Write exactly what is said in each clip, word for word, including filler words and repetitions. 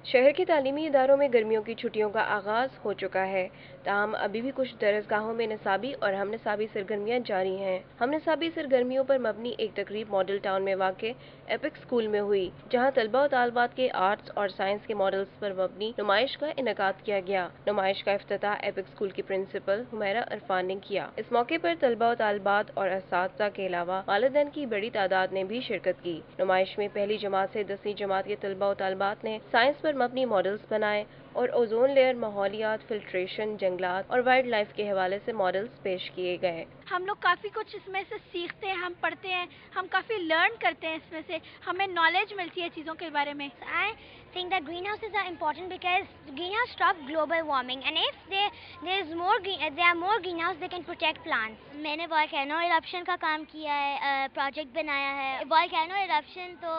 شہر کے تعلیمی اداروں میں گرمیوں کی چھٹیوں کا آغاز ہو چکا ہے، تاہم ابھی بھی کچھ درسگاہوں میں نصابی اور ہم نصابی سرگرمیاں جاری ہیں۔ ہم نصابی سرگرمیوں پر مبنی ایک تقریب ماڈل ٹاؤن میں واقع ایپک اسکول میں ہوئی، جہاں طلبہ و طالبات کے آرٹس اور سائنس کے ماڈلز پر مبنی نمائش کا انعقاد کیا گیا۔ نمائش کا افتتاح ایپک اسکول کی پرنسپل حمیرہ عرفان نے کیا۔ اس موقع پر طلبہ و طالبات اور اساتذہ کے علاوہ والدین کی بڑی تعداد نے بھی شرکت کی۔ نمائش میں پہلی جماعت سے دسویں جماعت کے طلبہ و طالبات نے سائنس پر مبنی ماڈلز بنائے اور اوزون لیئر، ماحولیات، فلٹریشن، جنگلات اور وائلڈ لائف کے حوالے سے ماڈلز پیش کیے گئے۔ ہم لوگ کافی کچھ اس میں سے سیکھتے ہیں، ہم پڑھتے ہیں، ہم کافی لرن کرتے ہیں، اس میں سے ہمیں نالج ملتی ہے چیزوں کے بارے میں۔ I think that greenhouses are important because greenhouse stop global warming, and if there there is more green, uh, there are more greenhouse, they can protect plants. میں نے volcano eruption کا کام کیا ہے، پروجیکٹ بنایا ہے۔ volcano eruption تو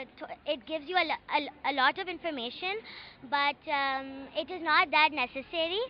it gives you a, a, a lot of information, but um, it is not that necessary,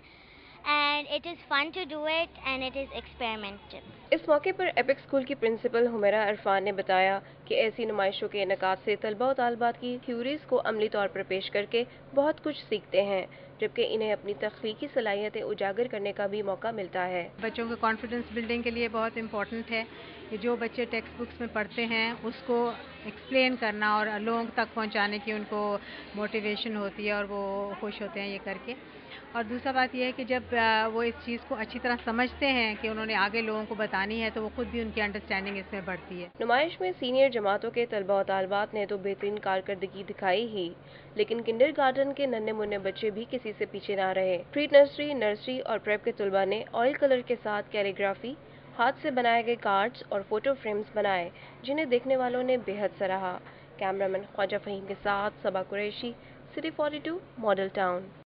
and it is fun to do it, and it is experimental. اس موقع پر epic school کی principal Humaira Irfan نے بتایا کہ ایسی نمائشوں کے انعقاد سے طلبہ و طالبات کی تھیوریز کو عملی طور پر پیش کر کے بہت کچھ سیکھتے ہیں، جبکہ انہیں اپنی تخلیقی صلاحیتیں اجاگر کرنے کا بھی موقع ملتا ہے۔ بچوں کے کانفیڈنس بلڈنگ کے لیے بہت امپورٹنٹ ہے کہ جو بچے ٹیکسٹ بکس میں پڑھتے ہیں اس کو ایکسپلین کرنا اور لوگوں تک پہنچانے کی ان کو موٹیویشن ہوتی ہے اور وہ خوش ہوتے ہیں یہ کر کے۔ اور دوسرا بات یہ ہے کہ جب وہ اس چیز کو اچھی طرح سمجھتے ہیں کہ انہوں نے آگے لوگوں کو بتانی ہے تو وہ خود بھی ان کی انڈرسٹینڈنگ اس میں بڑھتی ہے۔ نمائش میں سینئر جماعتوں کے طلبہ و طالبات نے تو بہترین کارکردگی دکھائی ہی، لیکن کنڈر گارڈن کے ننھے منھے بچے بھی کسی سے پیچھے نہ رہے۔ پری نرسری، نرسری اور پریپ کے طلبہ نے آئل کلر کے ساتھ کیلیگرافی، ہاتھ سے بنائے گئے کارڈز اور فوٹو فریمز بنائے، جنہیں دیکھنے والوں نے بے حد سراہا۔ کیمرہ مین خواجہ فہیم کے ساتھ Saba Qureshi, city forty two, model town.